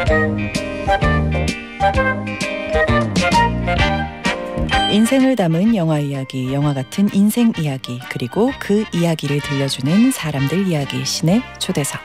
인생을 담은 영화 이야기, 영화 같은 인생 이야기, 그리고 그 이야기를 들려주는 사람들 이야기, 신의 초대석.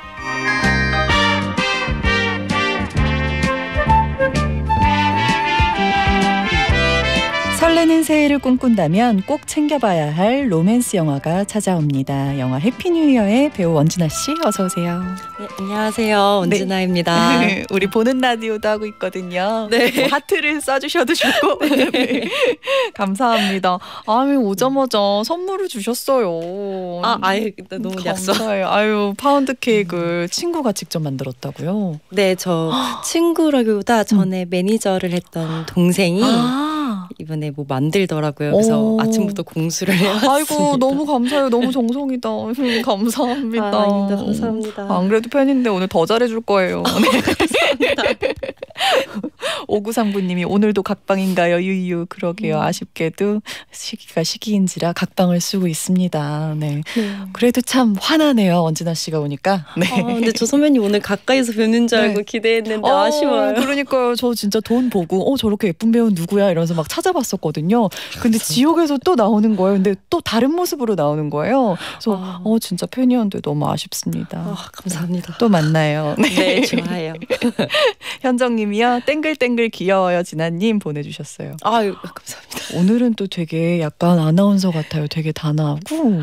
설레는 새해를 꿈꾼다면 꼭 챙겨봐야 할 로맨스 영화가 찾아옵니다. 영화 해피뉴이어의 배우 원진아 씨, 어서 오세요. 네, 안녕하세요. 원진아입니다. 네. 우리 보는 라디오도 하고 있거든요. 네. 뭐 하트를 써주셔도 좋고 네. 감사합니다. 오자마자 선물을 주셨어요. 아예 너무 약속. 감사해요. 아유, 파운드 케이크를 친구가 직접 만들었다고요? 네, 저 친구라기보다 전에 매니저를 했던 동생이 이번에 뭐 만들더라고요. 그래서 아침부터 공수를 해왔습니다. 아이고, 너무 감사해요. 너무 정성이다. 감사합니다. 아닙니다. 감사합니다. 안 그래도 팬인데 오늘 더 잘해줄 거예요. 네. 감사합니다. 5939님이 오늘도 각방인가요? 유유. 그러게요. 아쉽게도 시기가 시기인지라 각방을 쓰고 있습니다. 네. 그래도 참 화나네요. 원진아 씨가 오니까. 네. 근데 저 선배님 오늘 가까이서 뵙는 줄 알고 기대했는데 아쉬워요. 그러니까요. 저 진짜 돈 보고 저렇게 예쁜 배우는 누구야? 이러면서 막 찾아봤었거든요. 근데 지옥에서 또 나오는 거예요. 근데 또 다른 모습으로 나오는 거예요. 그래서 진짜 팬이었는데 너무 아쉽습니다. 감사합니다. 또 만나요. 네, 좋아요. 현정님이요. 땡글땡글 귀여워요. 진아님 보내주셨어요. 아유, 감사합니다. 오늘은 또 되게 약간 아나운서 같아요. 되게 단아하고.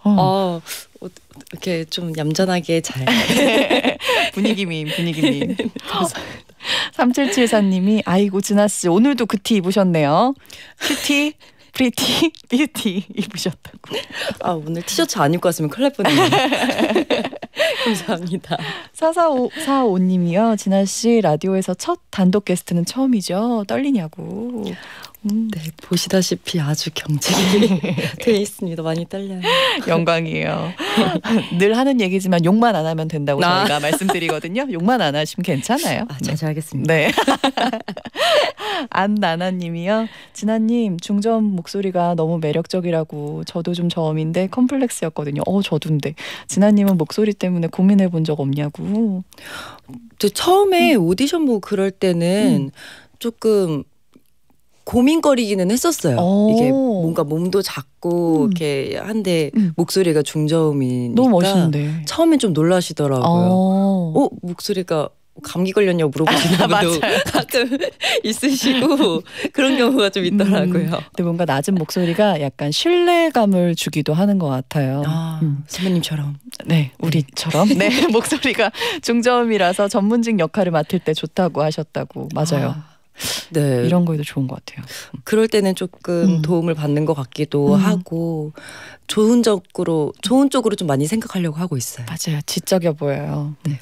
이렇게 좀 얌전하게 잘. 분위기민. 감사합니다. 3774님이 아이고 진아씨 오늘도 그 티 입으셨네요. 큐티 프리티 뷰티 입으셨다고. 오늘 티셔츠 안 입고 왔으면 큰일 날 뻔했네요. 감사합니다. 4445님이요. 진아씨 라디오에서 첫 단독 게스트는 처음이죠? 떨리냐고. 네, 보시다시피 아주 경쟁이 돼 있습니다. 많이 떨려요. 영광이에요. 늘 하는 얘기지만 욕만 안 하면 된다고 저희가 말씀드리거든요. 욕만 안 하시면 괜찮아요. 자주 하겠습니다. 네. 안나나님이요. 진아님 중저음 목소리가 너무 매력적이라고. 저도 좀 저음인데 컴플렉스였거든요. 저도인데. 진아님은 목소리 때문에 고민해 본 적 없냐고. 저 처음에 오디션 보고 그럴 때는 조금 고민거리기는 했었어요. 이게 뭔가 몸도 작고 이렇게 한데 목소리가 중저음이니까 너무 멋있는데 처음엔 좀 놀라시더라고요. 목소리가 감기 걸렸냐고 물어보시는 분도 가끔 있으시고 그런 경우가 좀 있더라고요. 근데 뭔가 낮은 목소리가 약간 신뢰감을 주기도 하는 것 같아요. 선배님처럼. 네, 우리처럼. 네, 목소리가 중저음이라서 전문직 역할을 맡을 때 좋다고 하셨다고. 맞아요. 네, 이런 거에도 좋은 것 같아요. 그럴 때는 조금 도움을 받는 것 같기도 하고 좋은 쪽으로 좀 많이 생각하려고 하고 있어요. 맞아요. 지적여 보여요. 네.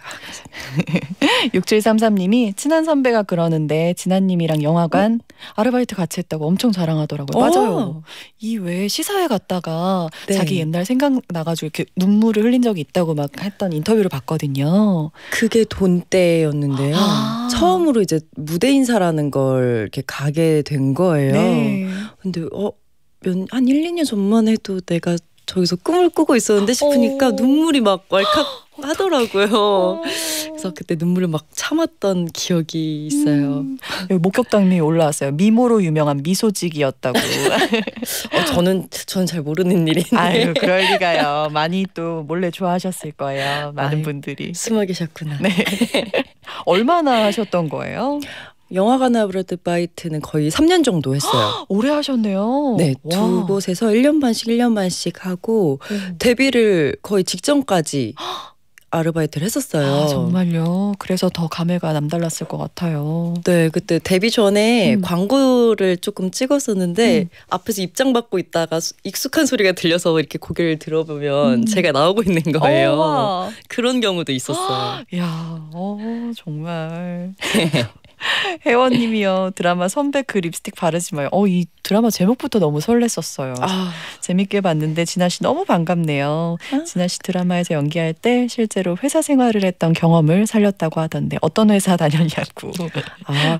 6733님이 친한 선배가 그러는데 진아님이랑 영화관 아르바이트 같이 했다고 엄청 자랑하더라고요. 맞아요. 이 외에 시사회 갔다가 자기 옛날 생각나가지고 이렇게 눈물을 흘린 적이 있다고 막 했던 인터뷰를 봤거든요. 그게 돈 때였는데요. 처음으로 이제 무대 인사라는 걸 이렇게 가게 된 거예요. 네. 근데 한 1, 2년 전만 해도 내가 저기서 꿈을 꾸고 있었는데 싶으니까 눈물이 막 왈칵 하더라고요. 그래서 그때 눈물을 막 참았던 기억이 있어요. 여기 목격담이 올라왔어요. 미모로 유명한 미소직이었다고. 저는 잘 모르는 일인데. 아유, 그럴 리가요. 많이 또 몰래 좋아하셨을 거예요. 많은 분들이. 숨어 계셨구나. 네. 얼마나 하셨던 거예요? 영화관 아르바이트는 거의 3년 정도 했어요. 오래 하셨네요. 네, 두 곳에서 1년 반씩 하고 데뷔를 거의 직전까지 아르바이트를 했었어요. 정말요? 그래서 더 감회가 남달랐을 것 같아요. 네, 그때 데뷔 전에 광고를 조금 찍었었는데 앞에서 입장 받고 있다가 익숙한 소리가 들려서 이렇게 고개를 들어보면 제가 나오고 있는 거예요. 그런 경우도 있었어요. 야, 정말. 혜원님이요. 드라마 선배 그 립스틱 바르지 마요. 이 드라마 제목부터 너무 설렜었어요. 재밌게 봤는데 진아 씨 너무 반갑네요. 진아 씨 드라마에서 연기할 때 실제로 회사 생활을 했던 경험을 살렸다고 하던데 어떤 회사 다녔냐고.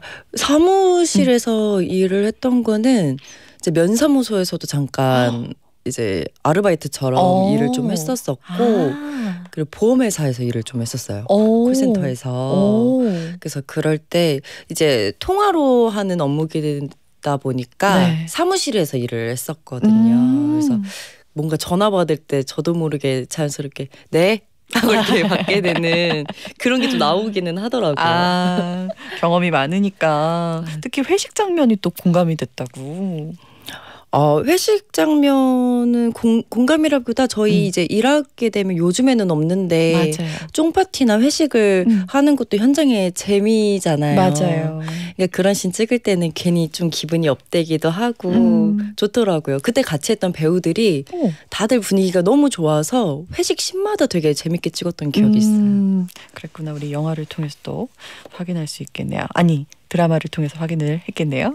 사무실에서 일을 했던 거는 이제 면사무소에서도 잠깐 이제 아르바이트처럼 일을 좀 했었었고 그리고 보험회사에서 일을 좀 했었어요. 콜센터에서. 그래서 그럴 때 이제 통화로 하는 업무다 보니까 네. 사무실에서 일을 했었거든요. 그래서 뭔가 전화 받을 때 저도 모르게 자연스럽게 네? 하고 이렇게 받게 되는 그런 게 좀 나오기는 하더라고요. 경험이 많으니까 특히 회식 장면이 또 공감이 됐다고. 회식 장면은 공감이라기보다 저희 이제 일하게 되면 요즘에는 없는데 쫑파티나 회식을 하는 것도 현장의 재미잖아요. 맞아요. 그러니까 그런 씬 찍을 때는 괜히 좀 기분이 업되기도 하고 좋더라고요. 그때 같이 했던 배우들이 다들 분위기가 너무 좋아서 회식 씬마다 되게 재밌게 찍었던 기억이 있어요. 그랬구나. 우리 영화를 통해서 또 확인할 수 있겠네요. 아니 드라마를 통해서 확인을 했겠네요.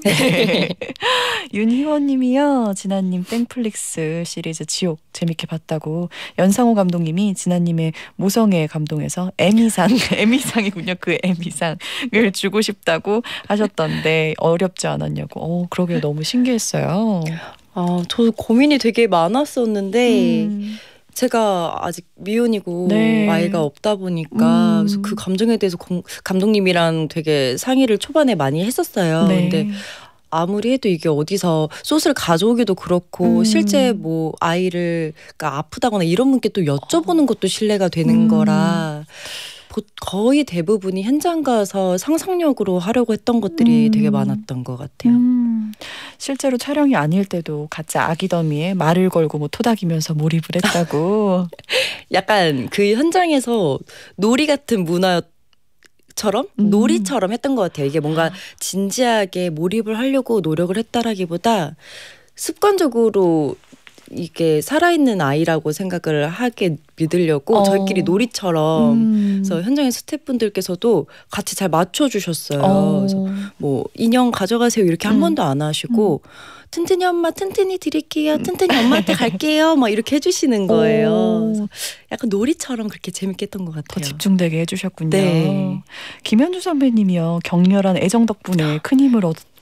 윤희원님이요. 진아님 땡플릭스 시리즈 지옥 재밌게 봤다고. 연상호 감독님이 진아님의 모성애 감동해서 M이상이군요. 그 M이상을 주고 싶다고 하셨던데 어렵지 않았냐고. 그러게 너무 신기했어요. 저 고민이 되게 많았었는데 제가 아직 미혼이고 네. 아이가 없다 보니까 그래서 그 감정에 대해서 감독님이랑 되게 상의를 초반에 많이 했었어요. 네. 근데 아무리 해도 이게 어디서 소스를 가져오기도 그렇고 실제 뭐 아이를 그러니까 아프다거나 이런 분께 또 여쭤보는 것도 신뢰가 되는 거라 거의 대부분이 현장 가서 상상력으로 하려고 했던 것들이 되게 많았던 것 같아요. 실제로 촬영이 아닐 때도 같이 아기 더미에 말을 걸고 뭐 토닥이면서 몰입을 했다고. 약간 그 현장에서 놀이 같은 문화처럼 놀이처럼 했던 것 같아요. 이게 뭔가 진지하게 몰입을 하려고 노력을 했다라기보다 습관적으로 이게 살아있는 아이라고 생각을 하게 믿으려고 저희끼리 놀이처럼 그래서 현장의 스태프분들께서도 같이 잘 맞춰주셨어요. 그래서 뭐 인형 가져가세요 이렇게 한 번도 안 하시고 튼튼이 엄마 튼튼이 드릴게요. 튼튼이 엄마한테 갈게요. 막 이렇게 해주시는 거예요. 약간 놀이처럼 그렇게 재밌게 했던 것 같아요. 더 집중되게 해주셨군요. 네. 김현주 선배님이요. 격렬한 애정 덕분에 큰 힘을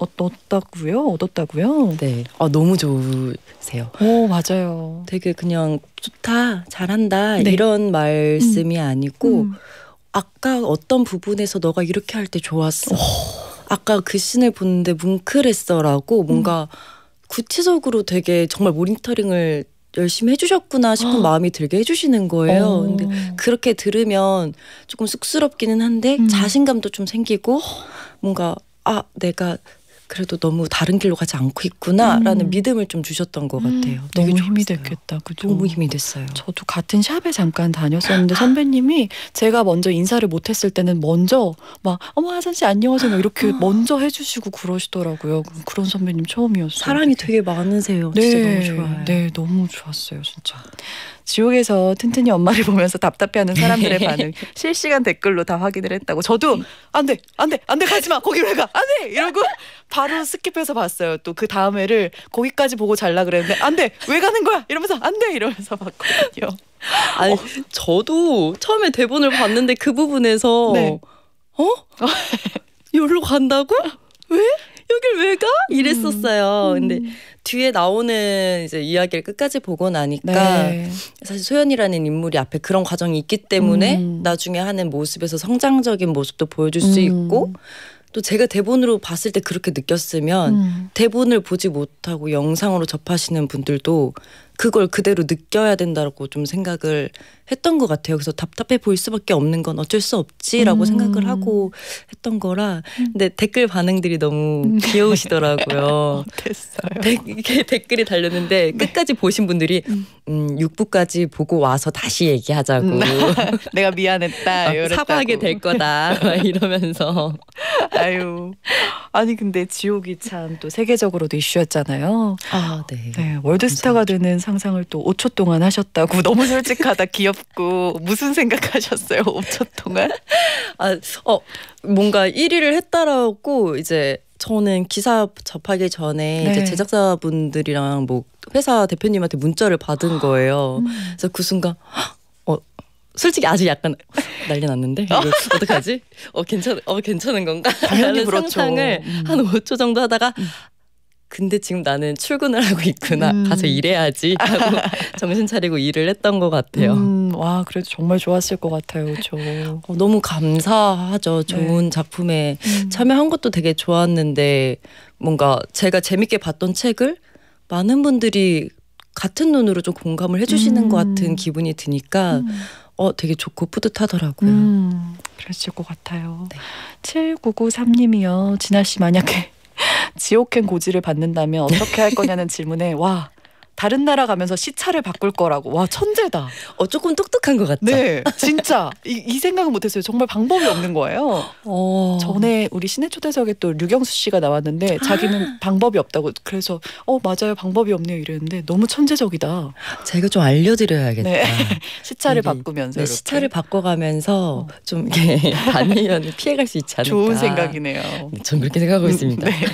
얻었다고요? 네. 너무 좋으세요. 맞아요. 되게 그냥 좋다, 잘한다 네. 이런 말씀이 아니고 아까 어떤 부분에서 너가 이렇게 할 때 좋았어. 아까 그 씬을 보는데 뭉클했어라고 뭔가 구체적으로 되게 정말 모니터링을 열심히 해주셨구나 싶은 마음이 들게 해주시는 거예요. 근데 그렇게 들으면 조금 쑥스럽기는 한데 자신감도 좀 생기고 뭔가 내가 그래도 너무 다른 길로 가지 않고 있구나라는 믿음을 좀 주셨던 것 같아요. 되게 너무 힘이 됐겠다. 그죠? 너무 힘이 됐어요. 저도 같은 샵에 잠깐 다녔었는데 선배님이 제가 먼저 인사를 못했을 때는 먼저 막 어머 하선 씨 안녕하세요 막 이렇게 먼저 해주시고 그러시더라고요. 그런 선배님 처음이었어요. 사랑이 되게 많으세요. 네, 진짜 너무 좋아요. 네, 너무 좋았어요, 진짜. 지옥에서 튼튼이 엄마를 보면서 답답해하는 사람들의 반응 실시간 댓글로 다 확인을 했다고. 저도 안 돼 가지마 거기 왜 가 안 돼 이러고 바로 스킵해서 봤어요. 또 그 다음 회를 거기까지 보고 잘라 그랬는데 안 돼 왜 가는 거야 이러면서 안 돼 이러면서 봤거든요. 아니 저도 처음에 대본을 봤는데 그 부분에서 네. 여기로 간다고? 왜? 여길 왜 가? 이랬었어요. 근데 뒤에 나오는 이제 이야기를 끝까지 보고 나니까 네. 사실 소연이라는 인물이 앞에 그런 과정이 있기 때문에 나중에 하는 모습에서 성장적인 모습도 보여줄 수 있고 또 제가 대본으로 봤을 때 그렇게 느꼈으면 대본을 보지 못하고 영상으로 접하시는 분들도 그걸 그대로 느껴야 된다고 좀 생각을 했던 것 같아요. 그래서 답답해 보일 수밖에 없는 건 어쩔 수 없지라고 생각을 하고 했던 거라. 근데 댓글 반응들이 너무 귀여우시더라고요. 됐어요. 댓글이 달렸는데 끝까지 보신 분들이 6부까지 보고 와서 다시 얘기하자고. 내가 미안했다. 사과하게 될 거다. 이러면서. 아유. 아니 근데 지옥이 참 또 세계적으로도 이슈였잖아요. 네. 네, 월드스타가 되는 상상을 또 5초 동안 하셨다고. 너무 솔직하다 귀엽고. 무슨 생각하셨어요 5초 동안? 뭔가 1위를 했다라고 이제 저는 기사 접하기 전에 네. 이제 제작자분들이랑 뭐 회사 대표님한테 문자를 받은 거예요. 그래서 그 순간 솔직히 아직 약간 난리 났는데 이거 어떡하지? 괜찮은 건가? 당연히 그렇죠. 상상을 한 5초 정도 하다가 근데 지금 나는 출근을 하고 있구나. 가서 일해야지 하고 정신 차리고 일을 했던 것 같아요. 와, 그래도 정말 좋았을 것 같아요. 그렇죠. 너무 감사하죠. 좋은 작품에 참여한 것도 되게 좋았는데 뭔가 제가 재밌게 봤던 책을 많은 분들이 같은 눈으로 좀 공감을 해주시는 것 같은 기분이 드니까 되게 좋고 뿌듯하더라고요. 그랬을 것 같아요. 네. 7993님이요. 진아 씨 만약에 지옥행 고지를 받는다면 어떻게 할 거냐는 질문에 와, 다른 나라 가면서 시차를 바꿀 거라고. 와, 천재다. 조금 똑똑한 것 같죠? 네, 진짜 이 생각은 못했어요. 정말 방법이 없는 거예요. 전에 우리 신해초대석에 또 류경수 씨가 나왔는데 자기는 방법이 없다고. 그래서 맞아요, 방법이 없네요 이랬는데 너무 천재적이다. 제가 좀 알려드려야겠다. 네. 시차를 바꾸면서 네, 시차를 바꿔가면서 좀 이렇게 반의연을 피해갈 수 있지 않을까. 좋은 생각이네요. 전 그렇게 생각하고 있습니다. 네.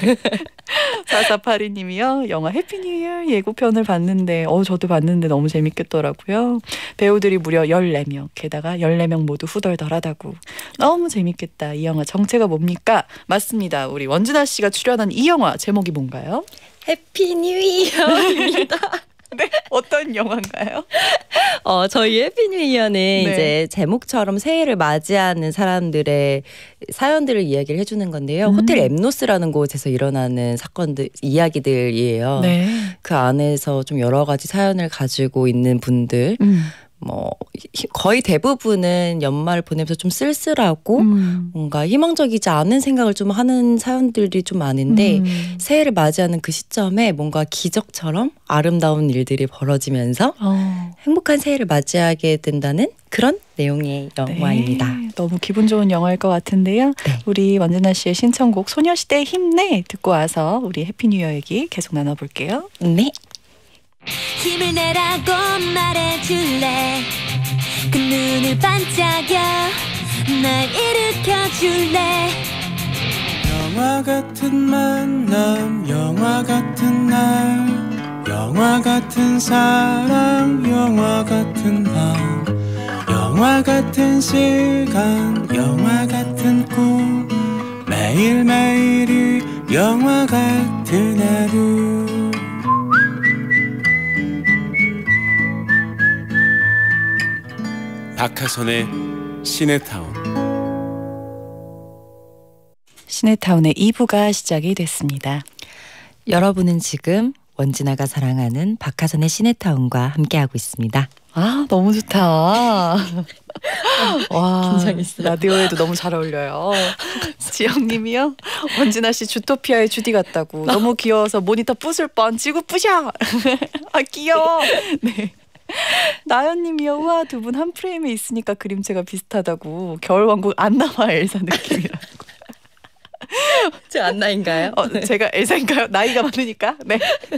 4482님이요. 영화 해피 뉴 이어 예고편을 봤는데 저도 봤는데 너무 재밌겠더라고요. 배우들이 무려 14명. 게다가 14명 모두 후덜덜하다고. 너무 재밌겠다. 이 영화 정체가 뭡니까? 맞습니다. 우리 원진아 씨가 출연한 이 영화 제목이 뭔가요? 해피 뉴 이어입니다. 네, 어떤 영화인가요? 저희 해피 뉴 이어는 네. 이제 제목처럼 새해를 맞이하는 사람들의 사연들을 이야기를 해주는 건데요. 호텔 엠노스라는 곳에서 일어나는 사건들, 이야기들이에요. 네. 그 안에서 좀 여러 가지 사연을 가지고 있는 분들, 거의 대부분은 연말 보내면서 좀 쓸쓸하고 뭔가 희망적이지 않은 생각을 좀 하는 사연들이 좀 많은데 새해를 맞이하는 그 시점에 뭔가 기적처럼 아름다운 일들이 벌어지면서 행복한 새해를 맞이하게 된다는 그런 내용의 영화입니다. 네, 너무 기분 좋은 영화일 것 같은데요. 네. 우리 원진아 씨의 신청곡 소녀시대 힘내 듣고 와서 우리 해피 뉴 이어 얘기 계속 나눠볼게요. 네. 힘을 내라고 말해줄래. 그 눈을 반짝여 날 일으켜줄래. 영화 같은 만남 영화 같은 날 영화 같은 사랑 영화 같은 밤 영화 같은 시간 영화 같은 꿈 매일매일이 영화 같은 하루. 박하선의 시네타운. 시네타운의 2부가 시작이 됐습니다. 여러분은 지금 원진아가 사랑하는 박하선의 시네타운과 함께하고 있습니다. 아, 너무 좋다. 와, 긴장했어요. 라디오에도 너무 잘 어울려요. 지영님이요. 원진아 씨 주토피아의 주디 같다고. 너무 귀여워서 모니터 부술 뻔. 지구 부셔. 아, 귀여워. 네. 나연님이요. 우와, 두 분 한 프레임에 있으니까 그림체가 비슷하다고. 겨울왕국 안나와 엘사 느낌이라고. 제 안나인가요? 제가 엘사인가요? 나이가 많으니까. 네.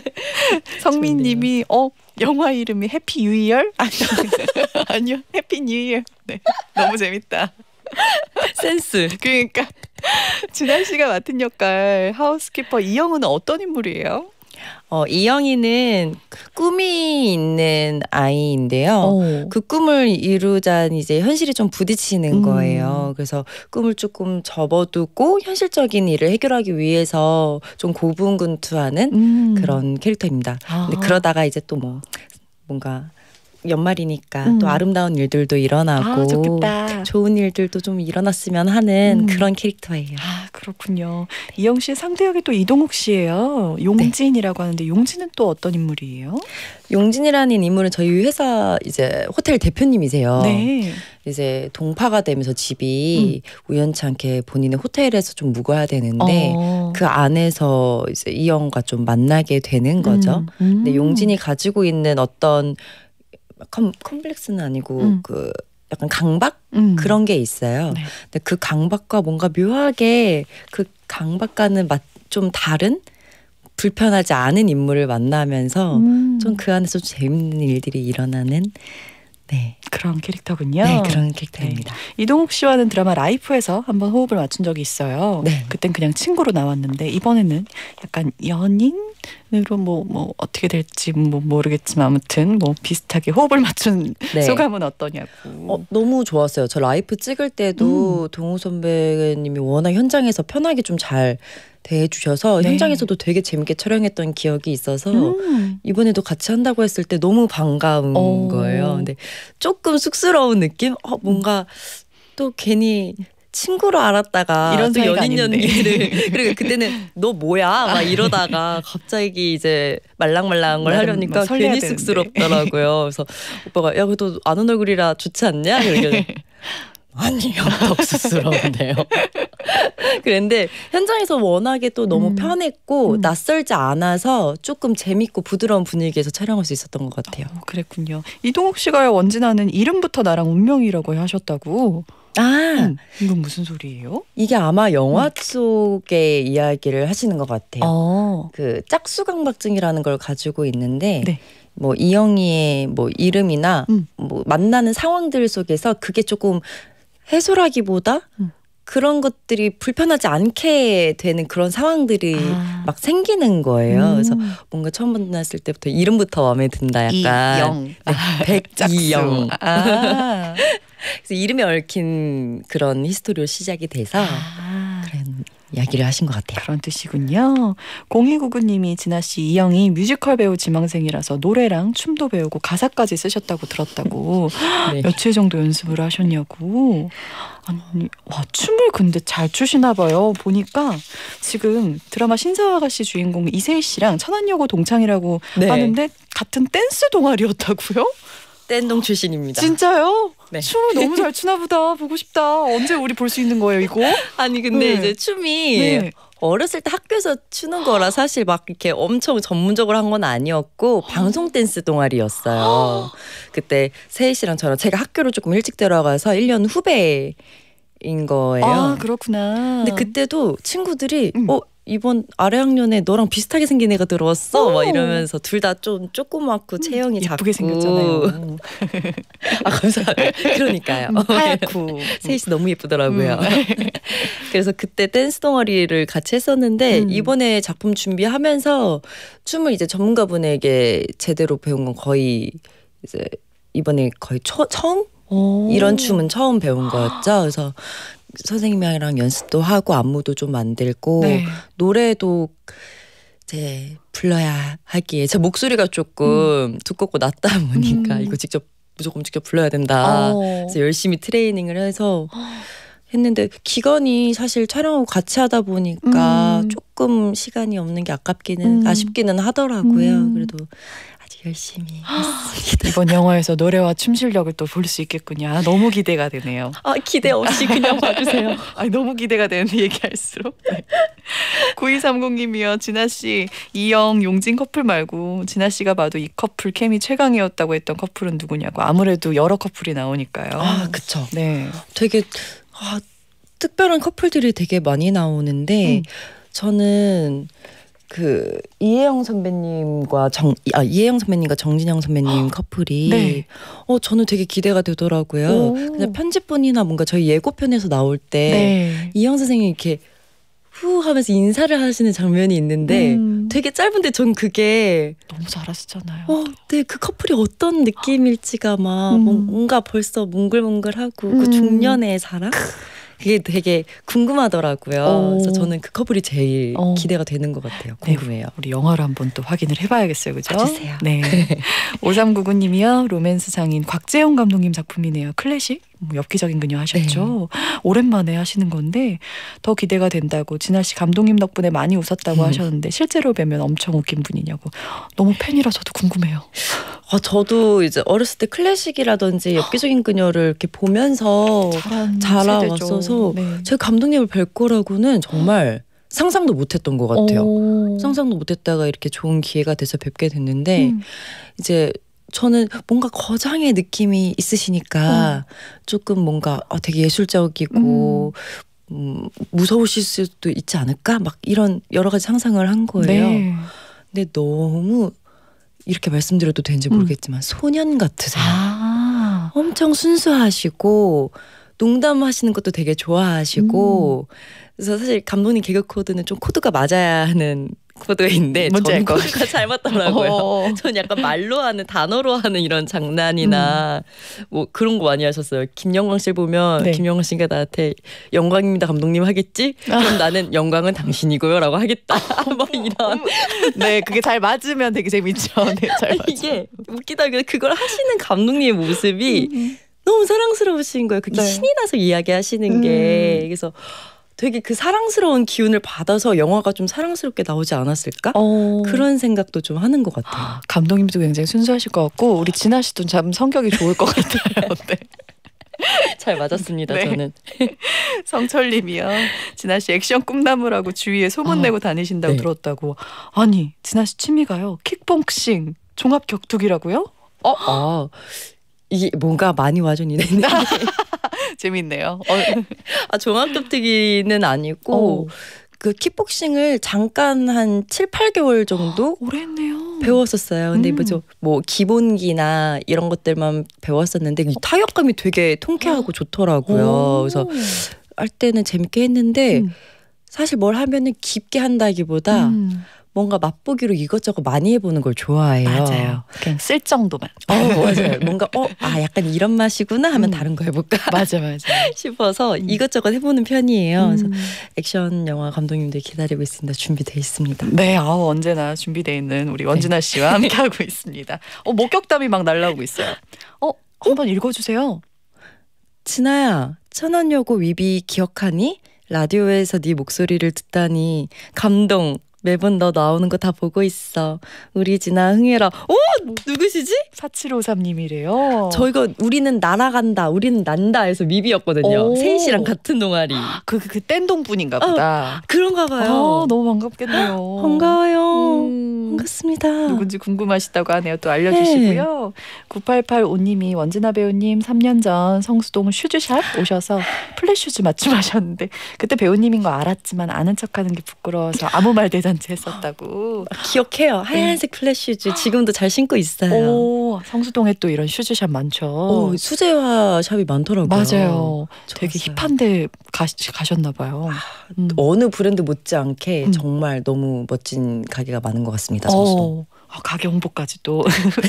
성민님이 영화 이름이 해피 뉴 이어? 아니요, 해피 뉴 이어. 네, 너무 재밌다. 센스. 그러니까 진아 씨가 맡은 역할 하우스키퍼 이영우는 어떤 인물이에요? 이영희는 꿈이 있는 아이인데요. 그 꿈을 이루자니 이제 현실이 좀 부딪히는 거예요. 그래서 꿈을 조금 접어두고 현실적인 일을 해결하기 위해서 좀 고군분투하는 그런 캐릭터입니다. 근데 그러다가 이제 또 뭔가 연말이니까 또 아름다운 일들도 일어나고 좋은 일들도 좀 일어났으면 하는 그런 캐릭터예요. 아, 그렇군요. 이영 씨의 상대역이 또 이동욱 씨예요. 용진이라고 하는데 용진은 또 어떤 인물이에요? 용진이라는 인물은 저희 회사 이제 호텔 대표님이세요. 네. 이제 동파가 되면서 집이 우연치 않게 본인의 호텔에서 좀 묵어야 되는데 그 안에서 이제 이영과 좀 만나게 되는 거죠. 근데 용진이 가지고 있는 어떤 컴플렉스는 아니고 그 약간 강박 그런 게 있어요. 네. 근데 그 강박과 뭔가 묘하게 그 강박과는 좀 다른 불편하지 않은 인물을 만나면서 좀 그 안에서 좀 재밌는 일들이 일어나는 그런 캐릭터군요. 네, 그런 캐릭터입니다. 네. 이동욱 씨와는 드라마 라이프에서 한번 호흡을 맞춘 적이 있어요. 네. 그땐 그냥 친구로 나왔는데 이번에는 약간 연인 뭐 어떻게 될지 모르겠지만 아무튼 뭐 비슷하게 호흡을 맞춘 네. 소감은 어떠냐고. 너무 좋았어요. 저 라이프 찍을 때도 동우 선배님이 워낙 현장에서 편하게 좀 잘 대해주셔서 현장에서도 되게 재밌게 촬영했던 기억이 있어서 이번에도 같이 한다고 했을 때 너무 반가운 거예요. 근데 조금 쑥스러운 느낌? 뭔가 또 괜히 친구로 알았다가 이런 또 사이가 연인 아닌데. 연기를 그리고 그때는 너 뭐야 막 이러다가 갑자기 이제 말랑말랑한 걸 하려니까 괜히 되는데. 쑥스럽더라고요. 그래서 오빠가 야 그래도 아는 얼굴이라 좋지 않냐? 이러길래 아니요 더 쑥스러운데요. 그런데 현장에서 워낙에 또 너무 편했고 낯설지 않아서 조금 재밌고 부드러운 분위기에서 촬영할 수 있었던 것 같아요. 그랬군요. 이동욱 씨가 원진아는 이름부터 나랑 운명이라고 하셨다고. 이건 무슨 소리예요? 이게 아마 영화 속의 이야기를 하시는 것 같아요. 그 짝수강박증이라는 걸 가지고 있는데 네. 뭐 이영희의 뭐 이름이나 뭐 만나는 상황들 속에서 그게 조금 해소라기보다 그런 것들이 불편하지 않게 되는 그런 상황들이 막 생기는 거예요. 그래서 뭔가 처음 만났을 때부터 이름부터 마음에 든다. 약간 백이영. 그래서 이름에 얽힌 그런 히스토리로 시작이 돼서 그런 이야기를 하신 것 같아요. 그런 뜻이군요. 0299님이 진아 씨 이영희 뮤지컬 배우 지망생이라서 노래랑 춤도 배우고 가사까지 쓰셨다고 들었다고. 네. 며칠 정도 연습을 하셨냐고. 아니, 와 춤을 근데 잘 추시나 봐요. 보니까 지금 드라마 신사아가씨 주인공 이세희 씨랑 천안여고 동창이라고 하는데 같은 댄스 동아리였다고요? 댄동 출신입니다. 진짜요? 네. 춤을 너무 잘 추나 보다. 보고 싶다. 언제 우리 볼 수 있는 거예요, 이거? 아니 근데 이제 춤이 어렸을 때 학교에서 추는 거라 사실 막 이렇게 엄청 전문적으로 한 건 아니었고 방송 댄스 동아리였어요. 그때 세희 씨랑 저랑 제가 학교를 조금 일찍 들어가서 1년 후배인 거예요. 그렇구나. 근데 그때도 친구들이 이번 아래 학년에 너랑 비슷하게 생긴 애가 들어왔어 막 이러면서 둘 다 좀 조그맣고 체형이 작고 예쁘게 생겼잖아요. 감사합니다. 그러니까요. 하얗고 세희 씨 너무 예쁘더라고요. 그래서 그때 댄스 동아리를 같이 했었는데 이번에 작품 준비하면서 춤을 이제 전문가분에게 제대로 배운 건 거의 이제 이번에 거의 처음? 이런 춤은 처음 배운 거였죠. 그래서 선생님이랑 연습도 하고 안무도 좀 만들고 노래도 이제 불러야 하기에 제 목소리가 조금 두껍고 낮다 보니까 이거 무조건 직접 불러야 된다. 그래서 열심히 트레이닝을 해서 했는데 기간이 사실 촬영하고 같이 하다 보니까 조금 시간이 없는 게 아쉽기는 하더라고요. 그래도 열심히 했습니다. 이번 영화에서 노래와 춤 실력을 또 볼 수 있겠군요. 너무 기대가 되네요. 기대 없이 그냥 봐주세요. 너무 기대가 되는데 얘기할수록. 9230님이요. 진아 씨, 이영, 용진 커플 말고 진아 씨가 봐도 이 커플 케미 최강이었다고 했던 커플은 누구냐고. 아무래도 여러 커플이 나오니까요. 그쵸. 네. 되게 특별한 커플들이 되게 많이 나오는데 저는 그 이혜영 선배님과 정진영 선배님 커플이 저는 되게 기대가 되더라고요. 그냥 편집본이나 뭔가 저희 예고편에서 나올 때 이혜영 선생님이 이렇게 후 하면서 인사를 하시는 장면이 있는데 되게 짧은데 전 그게 너무 잘하시잖아요. 네, 그 커플이 어떤 느낌일지가 막 뭔가 벌써 몽글몽글하고 그 중년의 사랑? 그게 되게 궁금하더라고요. 그래서 저는 그 커플이 제일 기대가 되는 것 같아요. 궁금해요. 우리 영화로 한번 또 확인을 해봐야겠어요. 그죠? 봐주세요. 네. 5399님이요. 로맨스 장인 곽재용 감독님 작품이네요. 클래식? 엽기적인 그녀 하셨죠. 오랜만에 하시는 건데 더 기대가 된다고. 진아 씨 감독님 덕분에 많이 웃었다고 하셨는데 실제로 뵈면 엄청 웃긴 분이냐고. 너무 팬이라 저도 궁금해요. 저도 이제 어렸을 때 클래식이라든지 엽기적인 그녀를 이렇게 보면서 자라왔어서 제가 감독님을 뵐 거라고는 정말 상상도 못했던 것 같아요. 상상도 못했다가 이렇게 좋은 기회가 돼서 뵙게 됐는데 이제 저는 뭔가 거장의 느낌이 있으시니까 조금 뭔가 되게 예술적이고 무서우실 수도 있지 않을까? 막 이런 여러 가지 상상을 한 거예요. 근데 너무 이렇게 말씀드려도 되는지 모르겠지만 소년 같으세요. 엄청 순수하시고 농담하시는 것도 되게 좋아하시고 그래서 사실 감독님 개그 코드는 좀 코드가 맞아야 하는 코드인데 뭔지 알 것 전코드가 잘 맞더라고요. 전 약간 말로 하는 단어로 하는 이런 장난이나 뭐 그런 거 많이 하셨어요. 김영광 씨 보면 네. 김영광 씨가 나한테 영광입니다 감독님 하겠지? 그럼 나는 영광은 당신이고요라고 하겠다. 뭐 이런. 네, 그게 잘 맞으면 되게 재밌죠. 네, 잘 맞아. 이게 웃기다. 그걸 하시는 감독님의 모습이 너무 사랑스러우신 거예요. 그게 네. 신이 나서 이야기하시는 게. 그래서 되게 그 사랑스러운 기운을 받아서 영화가 좀 사랑스럽게 나오지 않았을까? 그런 생각도 좀 하는 것 같아요. 감독님도 굉장히 순수하실 것 같고 우리 진아 씨도 참 성격이 좋을 것 같아요. 네. 잘 맞았습니다. 네. 저는. 성철님이요. 진아 씨 액션 꿈나무라고 주위에 소문내고 다니신다고 네. 들었다고. 아니 진아 씨 취미가요. 킥복싱 종합 격투기라고요? 이게 뭔가 많이 와전이 됐네. 재밌네요. 종합격투기는 아니고 그 킥복싱을 잠깐 한 7, 8개월 정도 오래 했네요. 배웠었어요. 근데 뭐 기본기나 이런 것들만 배웠었는데 타격감이 되게 통쾌하고 좋더라고요. 그래서 할 때는 재밌게 했는데 사실 뭘 하면은 깊게 한다기보다 뭔가 맛보기로 이것저것 많이 해보는 걸 좋아해요. 맞아요. 그냥 쓸 정도만. 맞아요. 뭔가 약간 이런 맛이구나 하면 다른 거 해볼까. 맞아. 싶어서 이것저것 해보는 편이에요. 그래서 액션 영화 감독님들 기다리고 있습니다. 준비되어 있습니다. 네, 언제나 준비되어 있는 우리 원진아 씨와 함께하고 있습니다. 목격담이 막 날라오고 있어요. 한번 읽어주세요. 진아야, 천안여고 위비 기억하니? 라디오에서 네 목소리를 듣다니 감동. 매번 너 나오는 거 다 보고 있어. 우리 진아 흥해라. 누구시지? 4753님이래요. 저희가 우리는 날아간다. 우리는 난다 해서 미비였거든요. 세이씨랑 같은 동아리. 그 뗀동 분인가 보다. 그런가 봐요. 너무 반갑겠네요. 반가워요. 반갑습니다. 누군지 궁금하시다고 하네요. 또 알려주시고요. 9885님이 원진아 배우님 3년 전 성수동 슈즈샵 오셔서 플랫슈즈 맞춤하셨는데 그때 배우님인 거 알았지만 아는 척하는 게 부끄러워서 아무 말 대잔치 했었다고. 기억해요. 하얀색 플랫슈즈 지금도 잘 신고 있어요. 성수동에 또 이런 슈즈샵 많죠. 수제화 샵이 많더라고요. 맞아요. 되게 힙한데 가셨나 봐요. 어느 브랜드 못지않게 정말 너무 멋진 가게가 많은 것 같습니다. 성수동. 가게 홍보까지 또.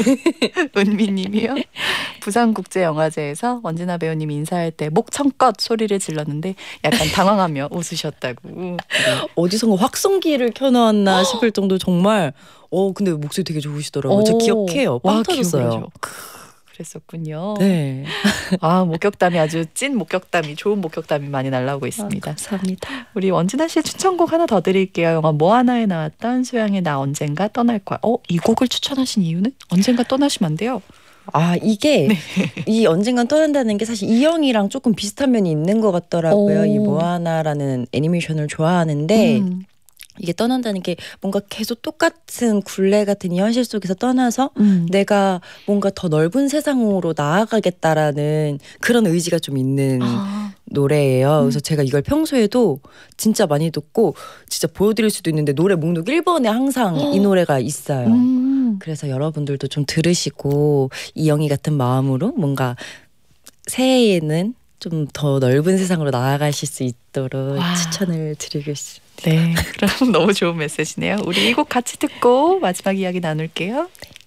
은미님이요. 부산국제영화제에서 원진아 배우님 인사할 때 목청껏 소리를 질렀는데 약간 당황하며 웃으셨다고. 어디선가 확성기를 켜놓았나 싶을 정도 정말 근데 목소리 되게 좋으시더라고요. 저 기억해요. 빵 터졌어요. 그랬었군요. 네. 목격담이 아주 찐 목격담이 좋은 목격담이 많이 날라오고 있습니다. 감사합니다. 우리 원진아 씨의 추천곡 하나 더 드릴게요. 영화 모아나에 나왔던 수양의 나 언젠가 떠날 거야. 이 곡을 추천하신 이유는? 언젠가 떠나시면 안 돼요. 이게 이 언젠간 떠난다는 게 사실 이영이랑 조금 비슷한 면이 있는 것 같더라고요. 이 모아나라는 애니메이션을 좋아하는데 이게 떠난다는 게 뭔가 계속 똑같은 굴레 같은 이 현실 속에서 떠나서 내가 뭔가 더 넓은 세상으로 나아가겠다라는 그런 의지가 좀 있는 노래예요. 그래서 제가 이걸 평소에도 진짜 많이 듣고 진짜 보여드릴 수도 있는데 노래 목록 1번에 항상 이 노래가 있어요. 그래서 여러분들도 좀 들으시고 이영이 같은 마음으로 뭔가 새해에는 좀 더 넓은 세상으로 나아가실 수 있도록 추천을 드리고 있습니다. 네, 그럼 너무 좋은 메시지네요. 우리 이 곡 같이 듣고 마지막 이야기 나눌게요.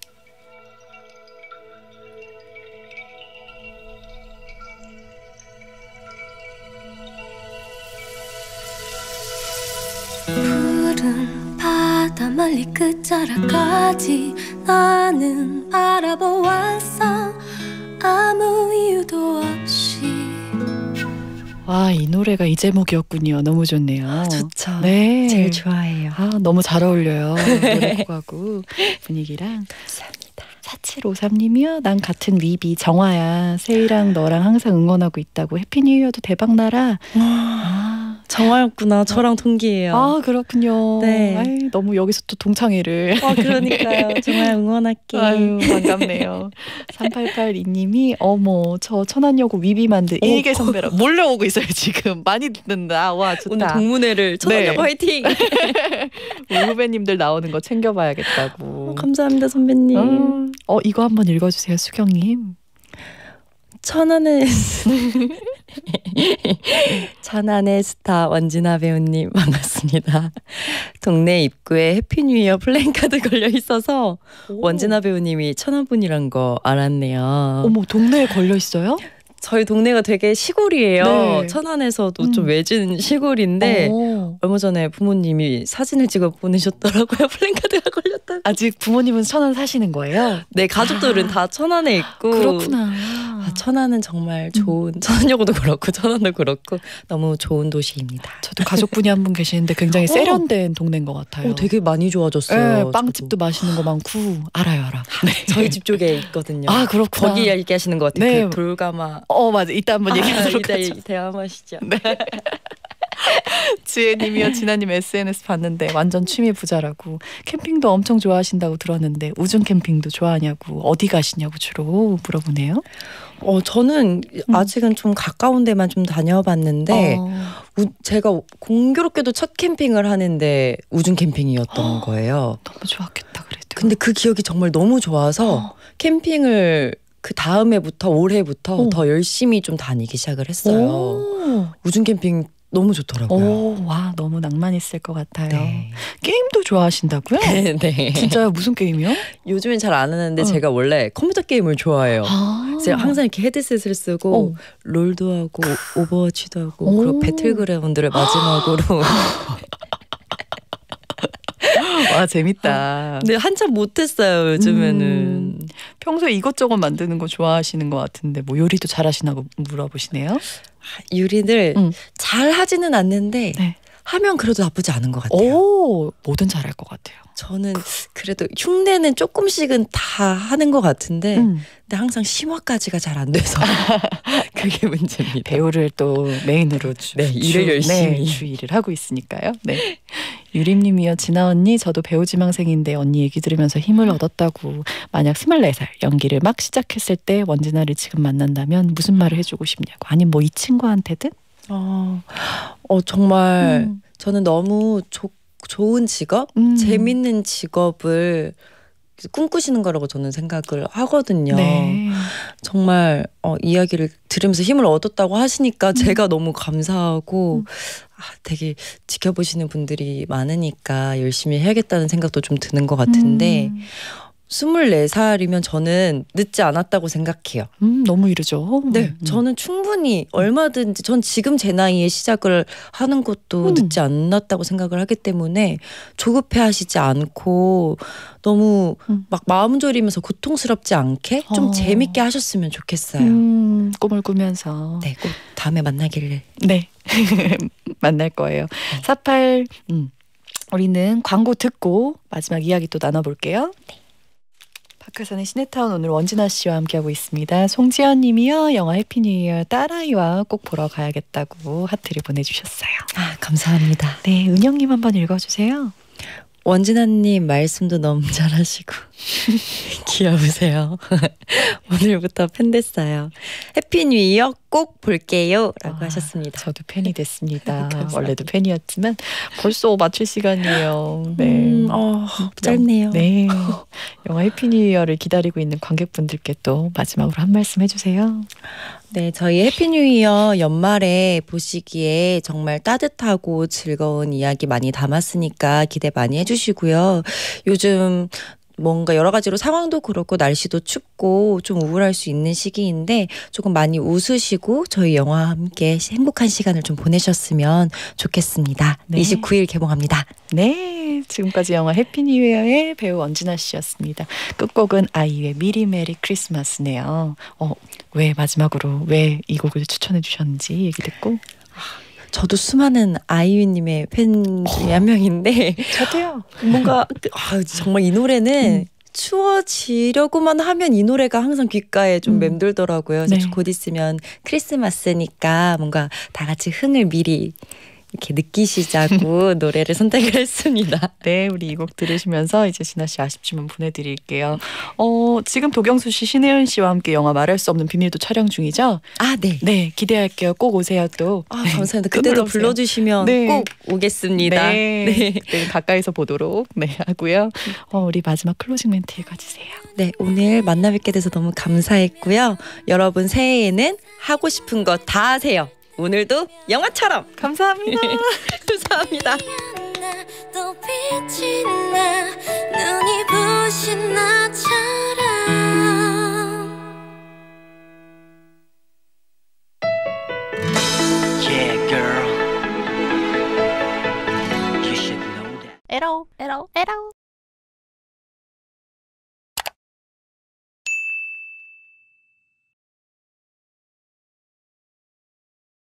푸른 바다 멀리 끝자락까지 나는 바라보았어. 아무 이유도 없이. 이 노래가 이 제목이었군요. 너무 좋네요. 좋죠. 네, 제일 좋아해요. 너무 잘 어울려요. 노래곡하고 분위기랑. 감사합니다. 4753님이요. 난 같은 위비 정화야. 세이랑 너랑 항상 응원하고 있다고. 해피 뉴 이어도 대박 나라. 정화였구나. 저랑 동기예요. 그렇군요. 네. 너무 여기서 또 동창회를. 그러니까요. 정말 응원할게. 반갑네요. 3882님이 저 천안여고 위비 만든 일개 선배라 몰려오고 있어요 지금. 많이 듣는다. 와 좋다. 오늘 동문회를 천안여고 화이팅. 우리 후배님들 나오는 거 챙겨봐야겠다고. 감사합니다 선배님. 이거 한번 읽어주세요 수경님. 천안에 천안의 스타 원진아 배우님 반갑습니다. 동네 입구에 해피뉴이어 플래카드 걸려 있어서 원진아 배우님이 천안분이란 거 알았네요. 어머, 동네에 걸려 있어요? 저희 동네가 되게 시골이에요. 네. 천안에서도 좀 외진 시골인데 얼마 전에 부모님이 사진을 찍어 보내셨더라고요. 플래카드가 걸렸다고. 아직 부모님은 천안 사시는 거예요? 네, 가족들은 다 천안에 있고. 그렇구나. 천안은 정말 좋은 천안여고도 그렇고 천안도 그렇고 너무 좋은 도시입니다. 저도 가족분이 한 분 계시는데 굉장히 세련된 동네인 것 같아요. 되게 많이 좋아졌어요. 네, 빵집도 맛있는 거 많고 알아요. 네. 저희 집 쪽에 있거든요. 아, 그렇구나. 거기 얘기하시는 것 같아요. 네. 그 돌가마. 맞아. 이따 한번 얘기하도록 하죠. 대화하시죠. 네. 지혜님이요. 진아님 SNS 봤는데 완전 취미 부자라고 캠핑도 엄청 좋아하신다고 들었는데 우중 캠핑도 좋아하냐고 어디 가시냐고 주로 물어보네요. 저는 아직은 좀 가까운 데만 좀 다녀봤는데 제가 공교롭게도 첫 캠핑을 하는데 우중 캠핑이었던 거예요. 너무 좋았겠다 그래도. 근데 그 기억이 정말 너무 좋아서 캠핑을 그 다음 해부터 올해부터 더 열심히 좀 다니기 시작을 했어요. 우중 캠핑 너무 좋더라고요. 와, 너무 낭만 있을 것 같아요. 네. 게임도 좋아하신다고요? 네. 진짜요? 무슨 게임이요? 요즘엔 잘 안 하는데 제가 원래 컴퓨터 게임을 좋아해요. 그래서 항상 이렇게 헤드셋을 쓰고 롤도 하고 오버워치도 하고 그리고 배틀그라운드를 마지막으로 와, 재밌다. 근데 한참 못했어요 요즘에는. 평소에 이것저것 만드는 거 좋아하시는 것 같은데 뭐 요리도 잘하시나고 물어보시네요. 요리를 잘 하지는 않는데 네. 하면 그래도 나쁘지 않은 것 같아요. 뭐든 잘할 것 같아요. 저는 그래도 흉내는 조금씩은 다 하는 것 같은데 근데 항상 심화까지가 잘 안 돼서 그게 문제입니다. 배우를 또 메인으로 일을 열심히 주 일을 하고 있으니까요. 네. 유림님이요. 진아 언니 저도 배우 지망생인데 언니 얘기 들으면서 힘을 얻었다고. 만약 24살 연기를 막 시작했을 때 원진아를 지금 만난다면 무슨 말을 해주고 싶냐고. 아니면 뭐 이 친구한테든? 정말 저는 너무 좋은 직업, 재밌는 직업을 꿈꾸시는 거라고 저는 생각을 하거든요. 네. 정말 이야기를 들으면서 힘을 얻었다고 하시니까 제가 너무 감사하고 되게 지켜보시는 분들이 많으니까 열심히 해야겠다는 생각도 좀 드는 것 같은데 24살이면 저는 늦지 않았다고 생각해요. 너무 이르죠. 네, 저는 충분히 얼마든지 전 지금 제 나이에 시작을 하는 것도 늦지 않았다고 생각을 하기 때문에 조급해하시지 않고 너무 막 마음 졸이면서 고통스럽지 않게 좀 재밌게 하셨으면 좋겠어요. 꿈을 꾸면서. 네, 꼭 다음에 만나기를. 네, 만날 거예요. 48 우리는 광고 듣고 마지막 이야기 또 나눠볼게요. 네. 박하선의 시네타운 오늘 원진아 씨와 함께하고 있습니다. 송지연 님이요. 영화 해피뉴이어 딸아이와 꼭 보러 가야겠다고 하트를 보내주셨어요. 감사합니다. 네, 은영님 한번 읽어주세요. 원진아님 말씀도 너무 잘하시고 귀여우세요. 오늘부터 팬 됐어요. 해피뉴이어 꼭 볼게요 라고 하셨습니다. 저도 팬이 됐습니다. 원래도 팬이었지만 벌써 마칠 시간이에요. 네, 짧네요. 네, 영화 해피뉴이어를 기다리고 있는 관객분들께 또 마지막으로 한 말씀 해주세요. 네, 저희 해피뉴이어 연말에 보시기에 정말 따뜻하고 즐거운 이야기 많이 담았으니까 기대 많이 해주시고요. 요즘 뭔가 여러 가지로 상황도 그렇고 날씨도 춥고 좀 우울할 수 있는 시기인데 조금 많이 웃으시고 저희 영화와 함께 행복한 시간을 좀 보내셨으면 좋겠습니다. 네. 29일 개봉합니다. 네, 지금까지 영화 해피뉴이어의 배우 원진아 씨였습니다. 끝곡은 아이유의 미리 메리 크리스마스네요. 왜 마지막으로 왜 이 곡을 추천해 주셨는지 얘기 듣고 저도 수많은 아이유님의 팬 중에 한 명인데 저도요. 뭔가 정말 이 노래는 추워지려고만 하면 이 노래가 항상 귓가에 좀 맴돌더라고요. 그래서 곧 있으면 크리스마스니까 뭔가 다 같이 흥을 미리 이렇게 느끼시자고 노래를 선택을 했습니다. 네, 우리 이 곡 들으시면서 이제 진아 씨 아쉽지만 보내드릴게요. 지금 도경수 씨, 신혜은 씨와 함께 영화 말할 수 없는 비밀도 촬영 중이죠? 아, 네. 네, 기대할게요. 꼭 오세요 또. 감사합니다. 그때도 불러주시면 네. 꼭 오겠습니다. 네, 그때 가까이서 보도록 하고요. 우리 마지막 클로징 멘트 읽어주세요. 네, 오늘 만나뵙게 돼서 너무 감사했고요. 여러분 새해에는 하고 싶은 거 다 하세요. 오늘도 영화처럼. 감사합니다. 감사합니다. 또 빛이 나 눈이 부신 나처럼 Yeah, girl. You should know that. 에러.